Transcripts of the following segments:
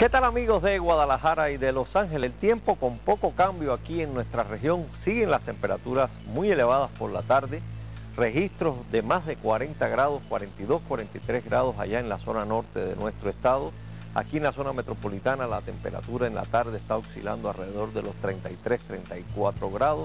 ¿Qué tal amigos de Guadalajara y de Los Ángeles? El tiempo con poco cambio aquí en nuestra región. Siguen las temperaturas muy elevadas por la tarde. Registros de más de 40 grados, 42, 43 grados allá en la zona norte de nuestro estado. Aquí en la zona metropolitana la temperatura en la tarde está oscilando alrededor de los 33, 34 grados.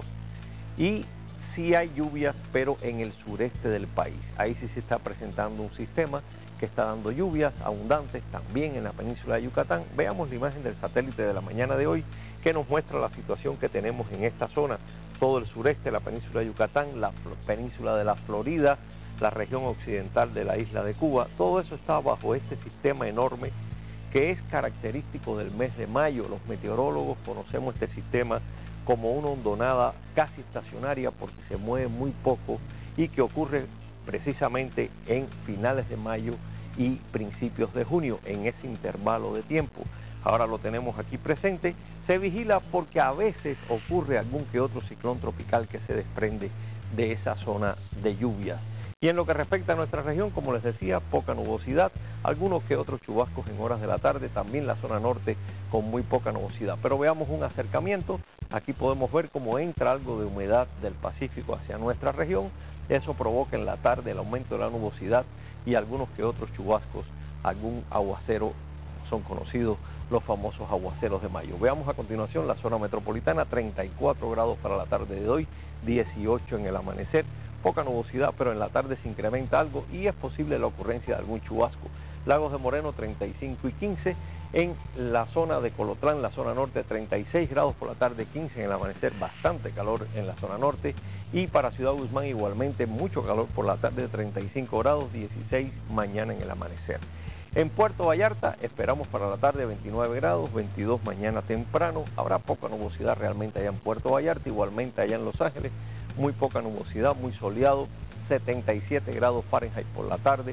Y sí hay lluvias, pero en el sureste del país. Ahí sí se está presentando un sistema que está dando lluvias abundantes también en la península de Yucatán. Veamos la imagen del satélite de la mañana de hoy que nos muestra la situación que tenemos en esta zona, todo el sureste, la península de Yucatán, la península de la Florida, la región occidental de la isla de Cuba. Todo eso está bajo este sistema enorme que es característico del mes de mayo. Los meteorólogos conocemos este sistema como una hondonada casi estacionaria porque se mueve muy poco y que ocurre precisamente en finales de mayo y principios de junio, en ese intervalo de tiempo. Ahora lo tenemos aquí presente. Se vigila porque a veces ocurre algún que otro ciclón tropical que se desprende de esa zona de lluvias. Y en lo que respecta a nuestra región, como les decía, poca nubosidad, algunos que otros chubascos en horas de la tarde, también la zona norte con muy poca nubosidad. Pero veamos un acercamiento. Aquí podemos ver cómo entra algo de humedad del Pacífico hacia nuestra región. Eso provoca en la tarde el aumento de la nubosidad y algunos que otros chubascos, algún aguacero, son conocidos los famosos aguaceros de mayo. Veamos a continuación la zona metropolitana, 34 grados para la tarde de hoy, 18 en el amanecer. Poca nubosidad, pero en la tarde se incrementa algo y es posible la ocurrencia de algún chubasco. Lagos de Moreno 35 y 15, en la zona de Colotlán, la zona norte 36 grados por la tarde, 15 en el amanecer, bastante calor en la zona norte. Y para Ciudad Guzmán igualmente mucho calor por la tarde, 35 grados, 16 mañana en el amanecer. En Puerto Vallarta esperamos para la tarde 29 grados, 22 mañana temprano. Habrá poca nubosidad realmente allá en Puerto Vallarta, igualmente allá en Los Ángeles. Muy poca nubosidad, muy soleado, 77 grados Fahrenheit por la tarde,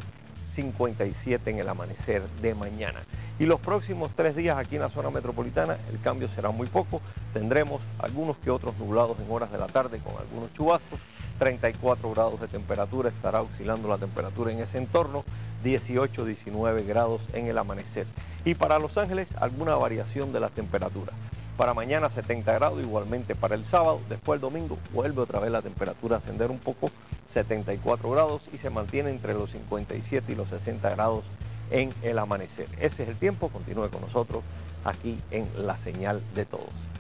57 en el amanecer de mañana. Y los próximos 3 días aquí en la zona metropolitana el cambio será muy poco. Tendremos algunos que otros nublados en horas de la tarde con algunos chubascos. 34 grados de temperatura, estará oscilando la temperatura en ese entorno, 18, 19 grados en el amanecer. Y para Los Ángeles alguna variación de la temperatura. Para mañana 70 grados, igualmente para el sábado. Después el domingo vuelve otra vez la temperatura a ascender un poco, 74 grados y se mantiene entre los 57 y los 60 grados en el amanecer. Ese es el tiempo, continúe con nosotros aquí en La Señal de Todos.